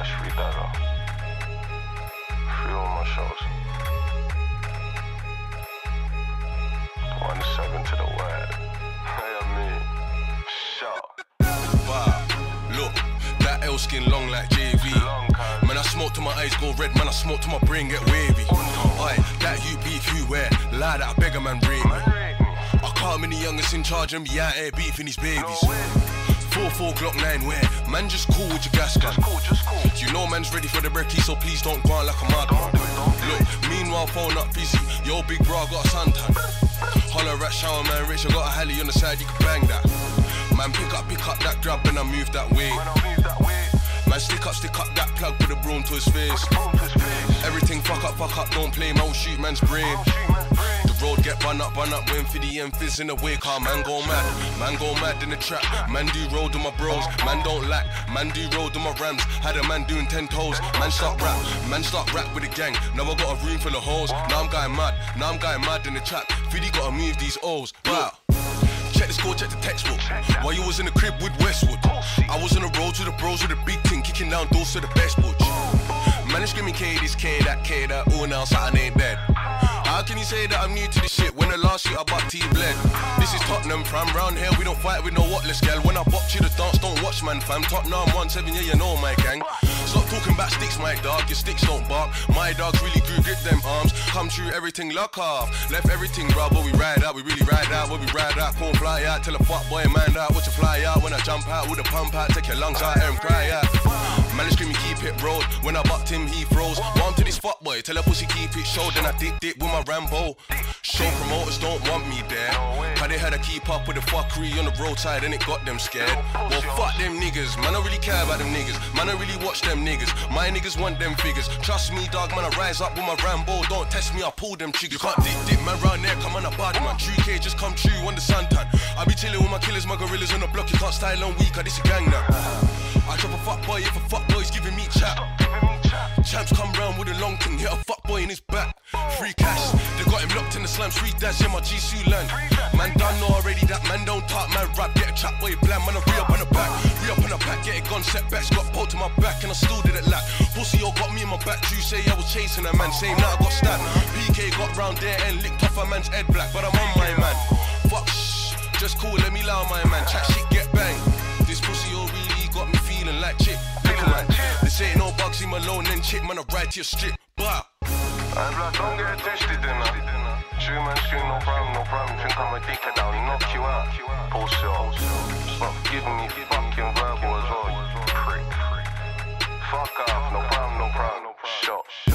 Dash, free Dagger. Free all my shows. 1-7 to the word. Hey, I mean, shot. Wow, look, that L skin long like JV. Man, I smoke till my eyes go red, man, I smoke till my brain get wavy. Aye, that you beef you wear, lie that I beg a man rate me. I can't be the youngest in charge and be out here beefing these babies. 4 Glock 9 where, man just cool with your gas gun. Just cool. You know man's ready for the brekkie, so please don't go on like a madman. Look, meanwhile phone up busy, yo big bro I got a suntan. Holler at shower man rich, I got a heli on the side, you can bang that. Man pick up that grab and I move that way. Man stick up that plug, put a broom to his face. Everything fuck up, don't play, man will shoot man's brain. The road get bun up, waiting for the end fizz in the way, car man go mad in the trap. Man do road with my bros, man don't lack, man do road with my rams. Had a man doing 10 toes, man start rap with the gang. Now I got a room full of hoes, now I'm going mad in the trap. Fiddy gotta move these O's, wow. Check the score, check the textbook. While you was in the crib with Westwood, I was on the road to the bros with a big thing, kicking down doors to the best butch. Man, they screaming K this, K that, all now something ain't dead. How can you say that I'm new to this shit when the last shit I bought T bled? This is Tottenham, fam, round here we don't fight with no whatless gal. When I box you the dance, don't watch man, fam. Tottenham 1-7, yeah you know my gang. Stop talking about sticks, my dog, your sticks don't bark. My dogs really grew, grip them arms. Come true, everything lock off. Left everything raw, but we ride out, we really ride out. When we ride out, can't fly out, tell a fuck boy man out. Watch you fly out, when I jump out with a pump out, take your lungs out, hear him cry out. Man, they screaming keep it road. When I bucked him, he froze. Warm to this fuck boy, tell a pussy keep it showed. Then I dip with my Rambo. Show promoters don't want me there. Cause they had to keep up with the fuckery on the roadside and it got them scared. Well, fuck them niggas, man, I don't really care about them niggas. Man, I really watch them niggas. My niggas want them figures. Trust me, dog, man, I rise up with my Rambo. Don't test me, I pull them triggers. You can't dip, man, round there, come on a bad man. True K just come true on the suntan. I be chilling with my killers, my gorillas on the block. You can't style on weak, this a gang now. I drop a fuck boy if a fuck boy's giving me chat. Champs come round with a long thing, hit a fuck boy in his back. Free cash, they got him locked in the slums. Free dash in my GC land. Man done know already that man don't talk, man rap. Get a chat boy bland, man I re-up on the back. Re-up on the back, get it gone, setbacks. Got pulled to my back and I still did it lack. Pussy yo got me in my back, true say I was chasing a man. Same now I got stabbed. PK got round there and licked off a man's head black. But I'm on my man. Fuck shh, just cool, let me lie my man. Chat shit get bang. This pussy yo really got me feeling like chip. Man. This ain't no Bugsy Malone and chip, man, I ride to your strip. Bah. Hey, blood, don't get tested dinner. True man, true, no problem. Think I'm a dickhead, I'll knock you out. Bullshit. Stop giving me fucking verbal as well, you prick. Fuck off, no problem. Shot.